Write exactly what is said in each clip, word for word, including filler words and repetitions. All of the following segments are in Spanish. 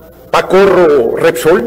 Pacorro Repsol,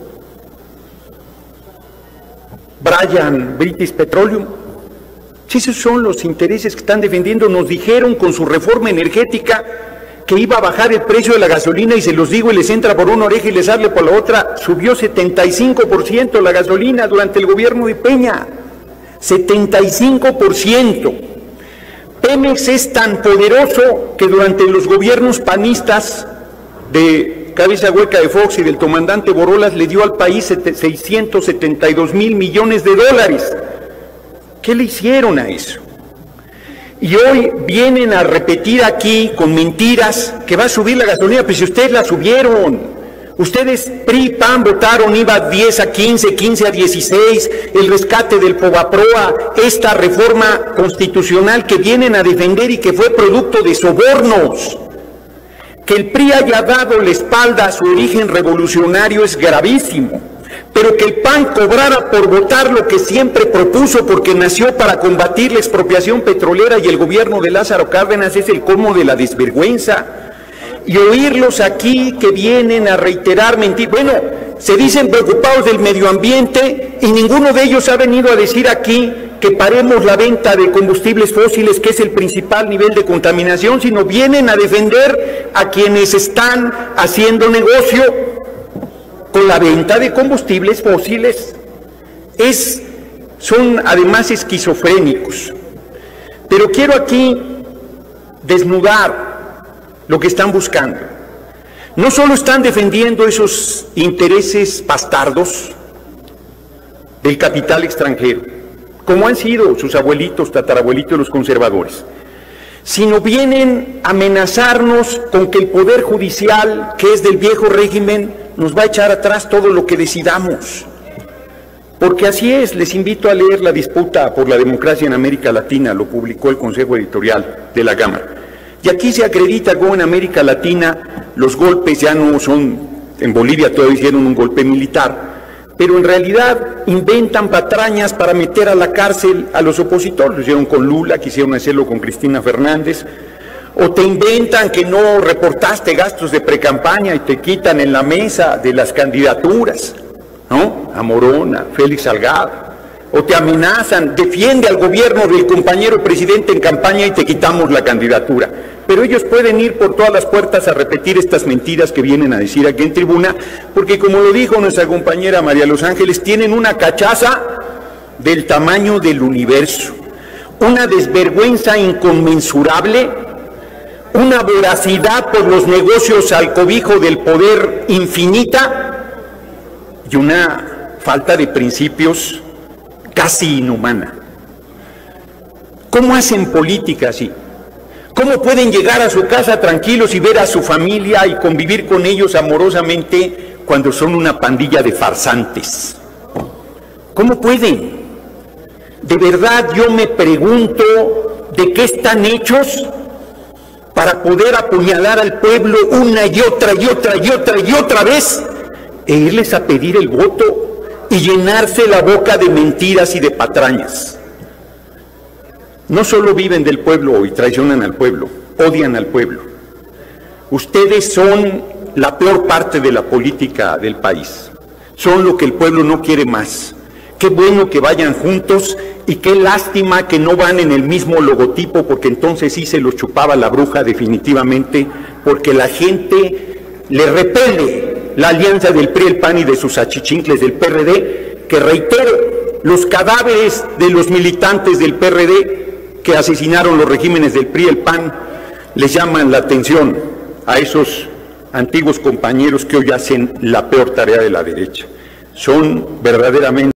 Bryan British Petroleum. Si esos son los intereses que están defendiendo, nos dijeron con su reforma energética que iba a bajar el precio de la gasolina, y se los digo y les entra por una oreja y les sale por la otra, subió setenta y cinco por ciento la gasolina durante el gobierno de Peña, setenta y cinco por ciento. Pemex es tan poderoso que durante los gobiernos panistas de Cabeza Hueca de Fox y del comandante Borolas le dio al país seiscientos setenta y dos mil millones de dólares. ¿Qué le hicieron a eso? Y hoy vienen a repetir aquí con mentiras que va a subir la gasolina, pues si ustedes la subieron. Ustedes, P R I, P A N, votaron, iba diez a quince, quince a dieciséis, el rescate del Fobaproa, esta reforma constitucional que vienen a defender y que fue producto de sobornos. Que el P R I haya dado la espalda a su origen revolucionario es gravísimo, pero que el P A N cobrara por votar lo que siempre propuso porque nació para combatir la expropiación petrolera y el gobierno de Lázaro Cárdenas es el colmo de la desvergüenza. Y oírlos aquí que vienen a reiterar mentiras. Bueno, se dicen preocupados del medio ambiente y ninguno de ellos ha venido a decir aquí que paremos la venta de combustibles fósiles, que es el principal nivel de contaminación, sino vienen a defender a quienes están haciendo negocio con la venta de combustibles fósiles. Es, son además esquizofrénicos. Pero quiero aquí desnudar lo que están buscando. No solo están defendiendo esos intereses bastardos del capital extranjero, como han sido sus abuelitos, tatarabuelitos, los conservadores, sino vienen a amenazarnos con que el Poder Judicial, que es del viejo régimen, nos va a echar atrás todo lo que decidamos. Porque así es, les invito a leer La disputa por la democracia en América Latina, lo publicó el Consejo Editorial de la Cámara. Y aquí se acredita cómo en América Latina los golpes ya no son, en Bolivia todavía hicieron un golpe militar, pero en realidad inventan patrañas para meter a la cárcel a los opositores. Lo hicieron con Lula, quisieron hacerlo con Cristina Fernández, o te inventan que no reportaste gastos de precampaña y te quitan en la mesa de las candidaturas, ¿no? A Morona, Félix Salgado. O te amenazan, defiende al gobierno del compañero presidente en campaña y te quitamos la candidatura. Pero ellos pueden ir por todas las puertas a repetir estas mentiras que vienen a decir aquí en tribuna, porque como lo dijo nuestra compañera María Los Ángeles, tienen una cachaza del tamaño del universo, una desvergüenza inconmensurable, una voracidad por los negocios al cobijo del poder infinita y una falta de principios casi inhumana. ¿Cómo hacen política así? ¿Cómo pueden llegar a su casa tranquilos y ver a su familia y convivir con ellos amorosamente cuando son una pandilla de farsantes? ¿Cómo pueden? De verdad yo me pregunto de qué están hechos para poder apuñalar al pueblo una y otra y otra y otra y otra vez e irles a pedir el voto y llenarse la boca de mentiras y de patrañas. No solo viven del pueblo y traicionan al pueblo, odian al pueblo. Ustedes son la peor parte de la política del país. Son lo que el pueblo no quiere más. Qué bueno que vayan juntos y qué lástima que no van en el mismo logotipo, porque entonces sí se los chupaba la bruja definitivamente, porque la gente le repele la alianza del P R I, el P A N y de sus achichincles del P R D, que reitero, los cadáveres de los militantes del P R D que asesinaron los regímenes del P R I y el P A N les llaman la atención a esos antiguos compañeros que hoy hacen la peor tarea de la derecha. Son verdaderamente